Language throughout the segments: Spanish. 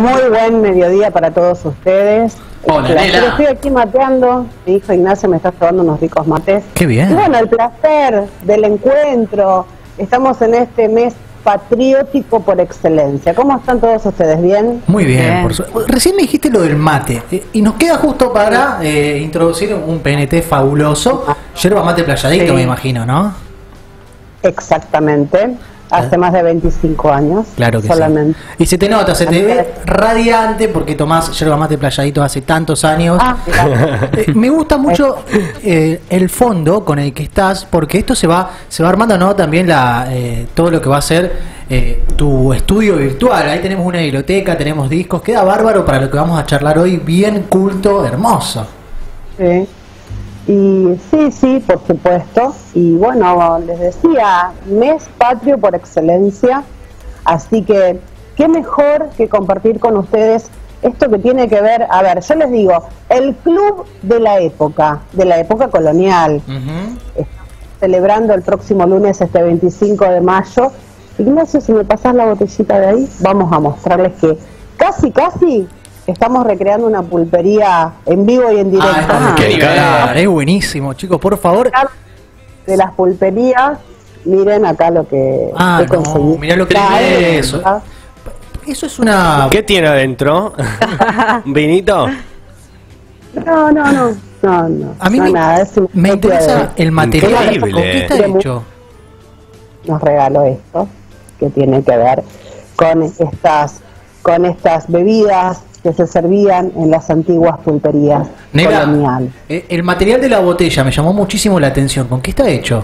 Muy buen mediodía para todos ustedes. Hola, Nela. Estoy aquí mateando. Mi hijo Ignacio me está tomando unos ricos mates. Qué bien. Y bueno, el placer del encuentro. Estamos en este mes patriótico por excelencia. ¿Cómo están todos ustedes? ¿Bien? Muy bien. Recién me dijiste lo del mate. Y nos queda justo para introducir un PNT fabuloso. Yerba mate playadito, Sí. me imagino, ¿no? Exactamente. Hace más de 25 años. Claro que solamente. sí. Y se te nota, se te ve radiante porque tomás yerba mate playadito hace tantos años. Mirá. Me gusta mucho el fondo con el que estás, porque esto se va armando, ¿no? También todo lo que va a ser tu estudio virtual. Ahí tenemos una biblioteca, tenemos discos, queda bárbaro para lo que vamos a charlar hoy, bien culto, hermoso. Sí. Y sí, por supuesto. Y bueno, les decía, mes patrio por excelencia. Así que, qué mejor que compartir con ustedes esto que tiene que ver, a ver, yo les digo, el club de la época colonial. Estamos celebrando el próximo lunes, este 25 de mayo. Ignacio, si me pasas la botellita de ahí, vamos a mostrarles que casi estamos recreando una pulpería en vivo y en directo. Es buenísimo, chicos, por favor. De las pulperías, miren acá lo que he conseguido. Mirá lo que es eso. Eso es una... ¿Qué tiene adentro? ¿Un vinito? No. A mí me interesa el material. ¿Con qué está hecho? Nos regaló esto, que tiene que ver con estas bebidas que se servían en las antiguas pulperías coloniales. El material de la botella me llamó muchísimo la atención. ¿Con qué está hecho?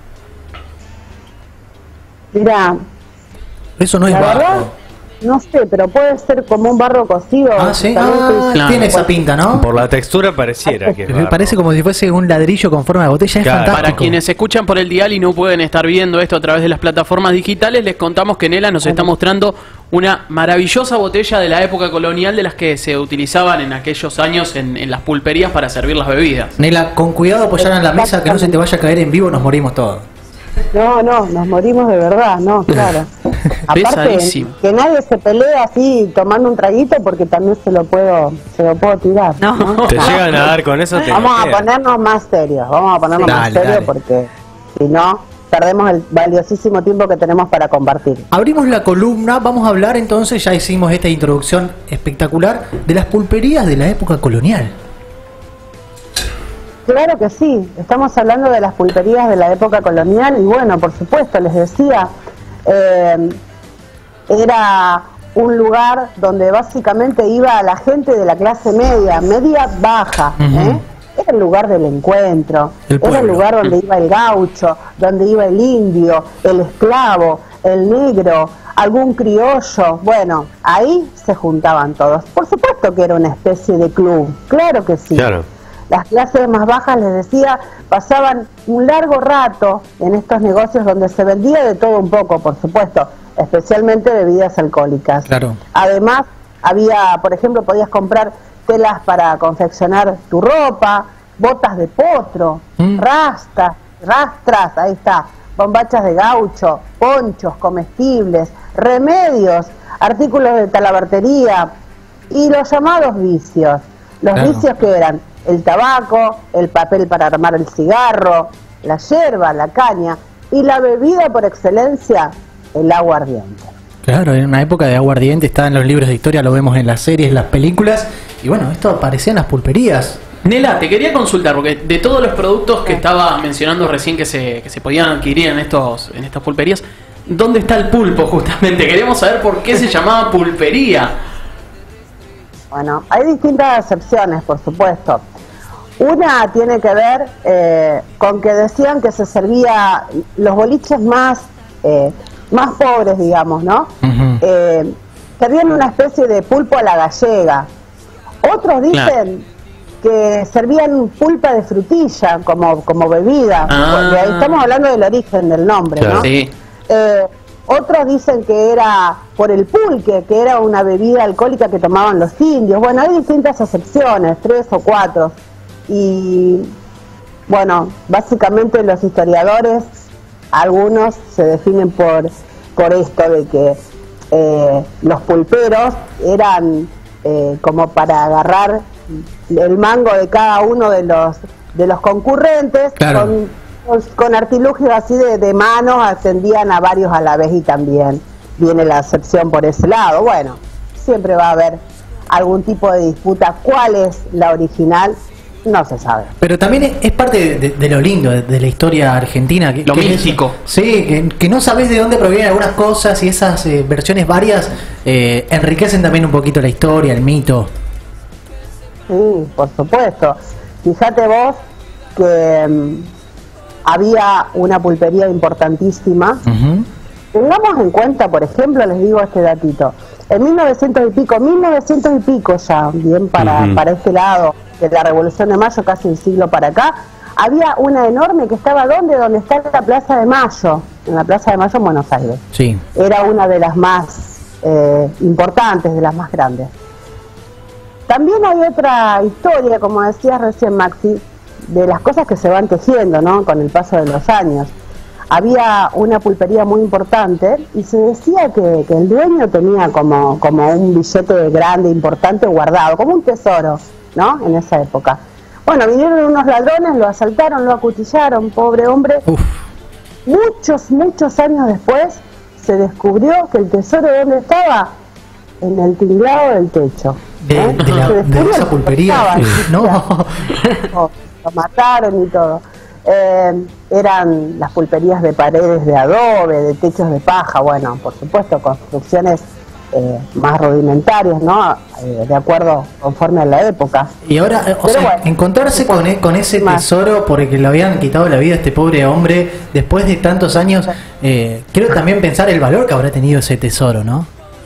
Mirá, eso no es barro. No sé, pero puede ser como un barro cocido. Sí, tiene esa pinta, ¿no? Por la textura pareciera que es barro. Parece como si fuese un ladrillo con forma de botella, es fantástico. Para quienes escuchan por el dial y no pueden estar viendo esto a través de las plataformas digitales, les contamos que Nela nos está mostrando una maravillosa botella de la época colonial, de las que se utilizaban en aquellos años en las pulperías para servir las bebidas. Nela, con cuidado apoyar en la mesa, que no se te vaya a caer en vivo, nos morimos todos. No, nos morimos de verdad, no, claro. Aparte, que nadie se pelee así tomando un traguito, porque también se lo puedo tirar. ¿No? Te llegan a dar con eso. Vamos a ponernos más serios, Dale. Porque si no, perdemos el valiosísimo tiempo que tenemos para compartir. Abrimos la columna, vamos a hablar entonces, ya hicimos esta introducción espectacular, de las pulperías de la época colonial. Claro que sí, estamos hablando de las pulperías de la época colonial y bueno, por supuesto, les decía, era un lugar donde básicamente iba la gente de la clase media baja, Era el lugar del encuentro, era el lugar donde iba el gaucho, donde iba el indio, el esclavo, el negro, algún criollo. Bueno, ahí se juntaban todos. Por supuesto que era una especie de club, claro que sí. Claro. Las clases más bajas, les decía, pasaban un largo rato en estos negocios donde se vendía de todo un poco, por supuesto, especialmente bebidas alcohólicas. Claro. Además, había, por ejemplo, podías comprar telas para confeccionar tu ropa, botas de potro, rastras, ahí está, bombachas de gaucho, ponchos comestibles, remedios, artículos de talabartería y los llamados vicios. Los vicios que eran el tabaco, el papel para armar el cigarro, la yerba, la caña y la bebida por excelencia, el aguardiente. Claro, en una época de aguardiente, está en los libros de historia, lo vemos en las series, las películas, y bueno, esto aparecía en las pulperías. Nela, te quería consultar, porque de todos los productos que estaba mencionando recién que se podían adquirir en estas pulperías, ¿dónde está el pulpo justamente? Queremos saber por qué se llamaba pulpería. Bueno, hay distintas acepciones, por supuesto. Una tiene que ver con que decían que se servía los boliches más pobres, digamos, ¿no? Servían una especie de pulpo a la gallega. Otros dicen que servían pulpa de frutilla como bebida. Porque ahí estamos hablando del origen del nombre, ¿no? Sí. Otros dicen que era por el pulque, que era una bebida alcohólica que tomaban los indios. Bueno, hay distintas acepciones, 3 o 4. Y bueno, básicamente los historiadores, algunos se definen por esto de que los pulperos eran como para agarrar el mango de cada uno de los concurrentes, claro. con artilugios así de manos ascendían a varios a la vez, y también viene la excepción por ese lado. Bueno, siempre va a haber algún tipo de disputa. ¿Cuál es la original? No se sabe. Pero también es parte de lo lindo de la historia argentina. Lo místico. Sí, que no sabés de dónde provienen algunas cosas, y esas versiones varias enriquecen también un poquito la historia, el mito. Sí, por supuesto. Fíjate vos que había una pulpería importantísima. Uh-huh. Tengamos en cuenta, por ejemplo, les digo este datito, en 1900 y pico ya, bien para este lado de la Revolución de Mayo, casi un siglo para acá, había una enorme que estaba donde está la Plaza de Mayo, en la Plaza de Mayo en Buenos Aires. Sí. Era una de las más importantes, de las más grandes. También hay otra historia, como decías recién, Maxi, de las cosas que se van tejiendo, ¿no?, con el paso de los años. Había una pulpería muy importante y se decía que el dueño tenía como un billete grande, importante, guardado, como un tesoro, ¿no?, en esa época. Bueno, vinieron unos ladrones, lo asaltaron, lo acuchillaron, pobre hombre. Uf. Muchos años después se descubrió que el tesoro, ¿dónde estaba? En el tinglado del techo. De esa pulpería. No. Lo mataron y todo. Eran las pulperías de paredes de adobe, de techos de paja, bueno, por supuesto, construcciones más rudimentarias, ¿no?, de acuerdo, conforme a la época. Y ahora, bueno, encontrarse con ese tesoro porque le habían quitado la vida a este pobre hombre después de tantos años, quiero también pensar el valor que habrá tenido ese tesoro, ¿no?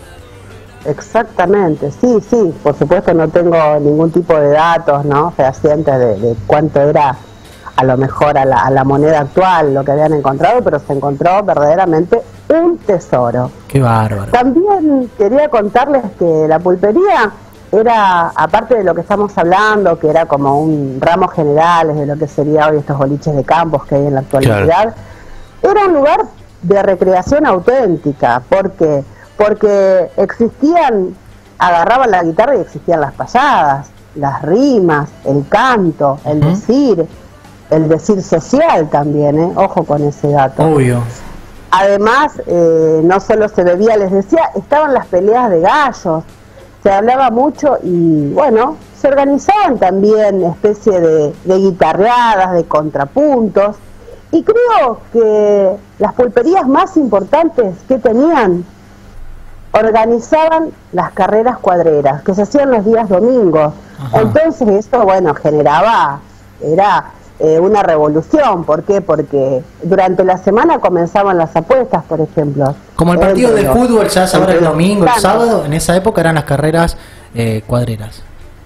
Exactamente, sí, por supuesto no tengo ningún tipo de datos, ¿no?, fehacientes de cuánto era a lo mejor a la moneda actual lo que habían encontrado, pero se encontró verdaderamente un tesoro. Qué bárbaro. También quería contarles que la pulpería era, aparte de lo que estamos hablando, que era como un ramo general de lo que sería hoy estos boliches de campos que hay en la actualidad, claro, era un lugar de recreación auténtica. ¿Por qué? Porque agarraban la guitarra y existían las payadas, las rimas, el canto, el decir social también, ojo con ese dato. Obvio. Además, no solo se bebía, les decía, estaban las peleas de gallos, se hablaba mucho y bueno, se organizaban también especie de guitarreadas, de contrapuntos, y creo que las pulperías más importantes que tenían organizaban las carreras cuadreras, que se hacían los días domingos. Ajá. Entonces esto, bueno, era una revolución. ¿Por qué? Porque durante la semana comenzaban las apuestas, por ejemplo. Como el partido de fútbol, ya ahora el domingo, el sábado, en esa época eran las carreras cuadreras.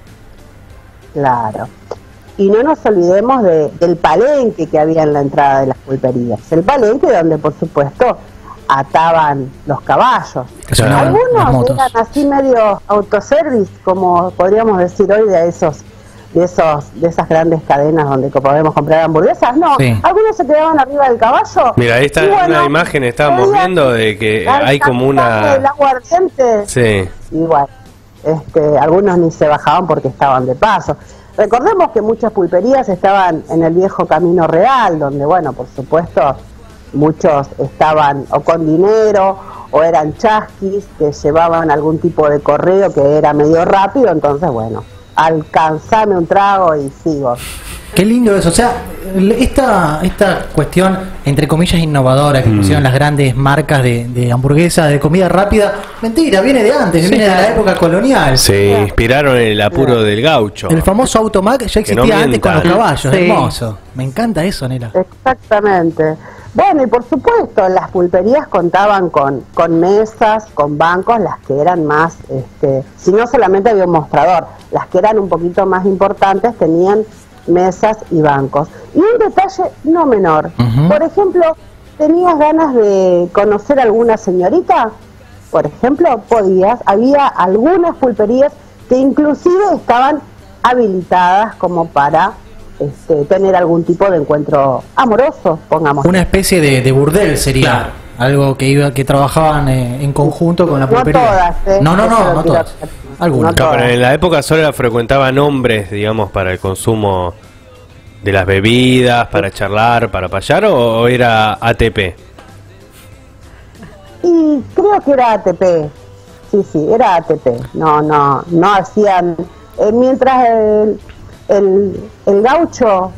Claro. Y no nos olvidemos del palenque que había en la entrada de las pulperías. El palenque donde, por supuesto, ataban los caballos. Claro. Algunos eran así medio autoservice, como podríamos decir hoy, de esas grandes cadenas donde podemos comprar hamburguesas. No, sí. Algunos se quedaban arriba del caballo. Mira, ahí está una imagen, estábamos viendo de que hay como una... El aguardiente. Sí. Igual, algunos ni se bajaban porque estaban de paso. Recordemos que muchas pulperías estaban en el viejo Camino Real, donde, bueno, por supuesto, muchos estaban o con dinero o eran chasquis que llevaban algún tipo de correo que era medio rápido, entonces, bueno, alcanzame un trago y sigo. Qué lindo eso, o sea, esta cuestión, entre comillas, innovadora que pusieron las grandes marcas de hamburguesas, de comida rápida, mentira, viene de antes, viene de la época colonial. Se inspiraron en el apuro del gaucho. El famoso Automac ya existía antes con los caballos, hermoso. Me encanta eso, Nela. Exactamente. Bueno, y por supuesto, las pulperías contaban con mesas, con bancos, las que eran más, si no solamente había un mostrador, las que eran un poquito más importantes tenían mesas y bancos. Y un detalle no menor, por ejemplo, ¿tenías ganas de conocer a alguna señorita? Por ejemplo, había algunas pulperías que inclusive estaban habilitadas como para tener algún tipo de encuentro amoroso, pongamos. Una especie de burdel sería. Claro. Algo que trabajaban en conjunto con la pulpería. No todas, no todas. Algunas. Claro, pero en la época solo la frecuentaban hombres, digamos, para el consumo de las bebidas, para charlar, para payar, o era ATP. Y creo que era ATP. Sí, era ATP. No hacían. Mientras el gaucho,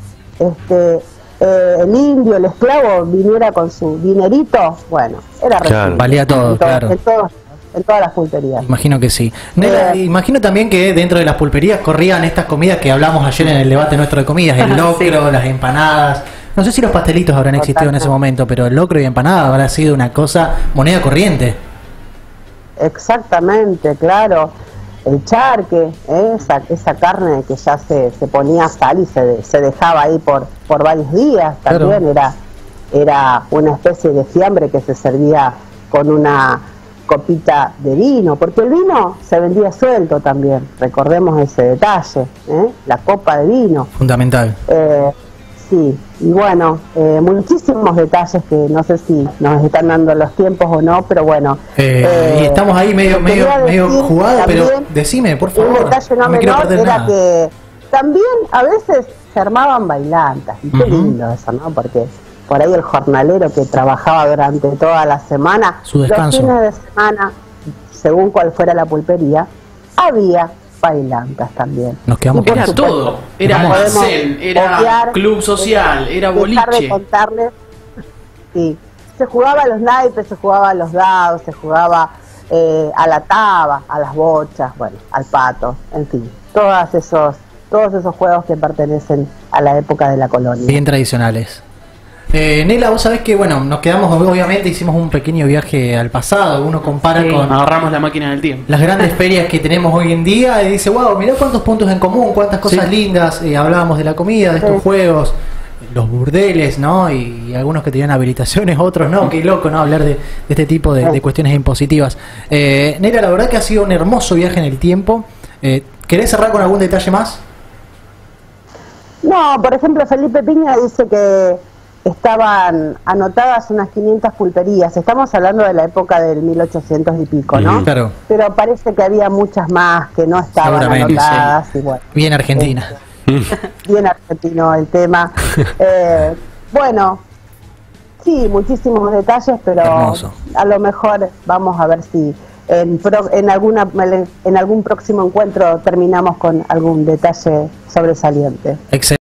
el indio, el esclavo viniera con su dinerito, bueno, era claro. Valía todo, claro. En todas las pulperías. Imagino que sí. Nela, imagino también que dentro de las pulperías corrían estas comidas que hablamos ayer en el debate nuestro de comidas, el locro, las empanadas. No sé si los pastelitos habrán existido en ese momento, pero el locro y empanada habrá sido una cosa, moneda corriente. Exactamente, claro. El charque, esa carne que ya se ponía sal y se dejaba ahí por varios días, también claro. Era una especie de fiambre que se servía con una copita de vino, porque el vino se vendía suelto también, recordemos ese detalle, la copa de vino. Fundamental. Sí, y bueno, muchísimos detalles que no sé si nos están dando los tiempos o no, pero bueno. Y estamos ahí medio jugados, pero decime, por favor. Un detalle no menor era que también a veces se armaban bailantas, y qué lindo eso, ¿no? Porque por ahí el jornalero que trabajaba durante toda la semana, su descanso, los fines de semana, según cuál fuera la pulpería, había bailantas también. Nos quedamos era todo, era almacén, era club social, era boliche. Dejar de contarles, sí, se jugaba a los naipes, se jugaba a los dados, se jugaba a la taba, a las bochas, bueno, al pato, en fin, todos esos juegos que pertenecen a la época de la colonia. Bien tradicionales. Nela, vos sabés que, bueno, nos quedamos, obviamente, hicimos un pequeño viaje al pasado, uno compara con... Agarramos la máquina del tiempo. Las grandes ferias que tenemos hoy en día y dice, wow, mirá cuántos puntos en común, cuántas cosas lindas, hablábamos de la comida, de estos juegos, los burdeles, ¿no? Y algunos que tenían habilitaciones, otros no, qué loco, ¿no? Hablar de este tipo de cuestiones impositivas. Nela, la verdad que ha sido un hermoso viaje en el tiempo. ¿Querés cerrar con algún detalle más? No, por ejemplo, Felipe Piña dice que estaban anotadas unas 500 pulperías. Estamos hablando de la época del 1800 y pico, ¿no? Claro. Pero parece que había muchas más que no estaban anotadas. Sí. Y bueno, bien Argentina. Bien argentino el tema. Bueno, sí, muchísimos detalles, pero hermoso. A lo mejor vamos a ver si en algún próximo encuentro terminamos con algún detalle sobresaliente. Excelente.